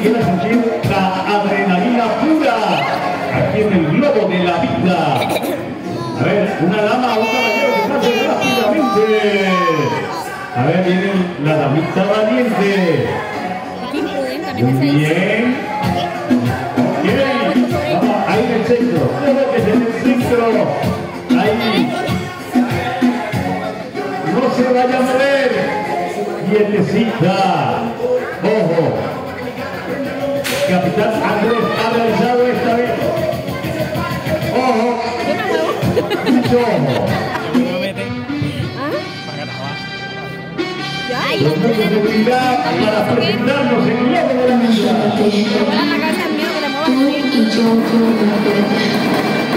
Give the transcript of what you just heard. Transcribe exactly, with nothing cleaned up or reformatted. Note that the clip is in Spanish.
quiera sentir la adrenalina pura aquí en el globo de la vida. A ver, una dama o un caballero que pase rápidamente. A ver, viene la damita valiente. Muy bien. Ok. Vamos, ahí en el centro. Todo que es en el centro. Ahí. No se vaya a mover. Quietecita. Ojo. Capitán Andrés ha realizado esta vez. Ojo. Mucho ojo. Los puntos de seguridad para presentarnos en el globo de la vida. Y yo, yo,